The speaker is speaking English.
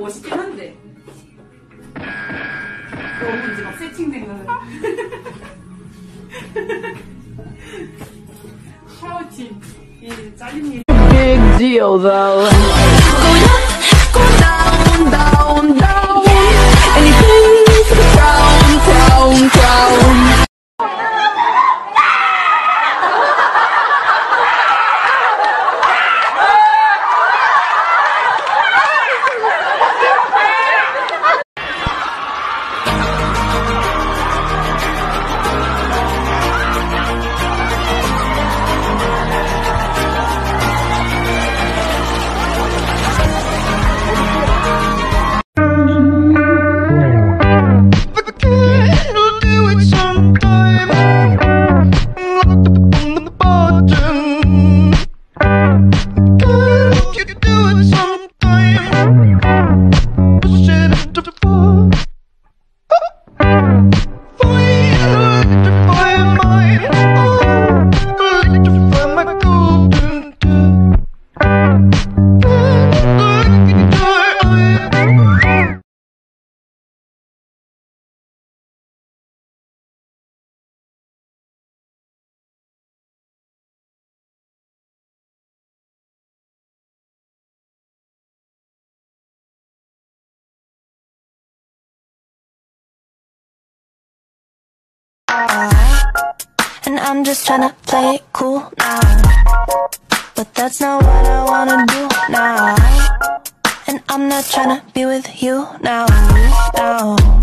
멋있긴 한데. 너무 이제 막 세팅된 거는. 파우치. 이 잘린 Big deal though. Go down, down, down. Anything for the crown, crown, crown. And I'm just tryna play it cool now, but that's not what I wanna do now. And I'm not tryna be with you now, now.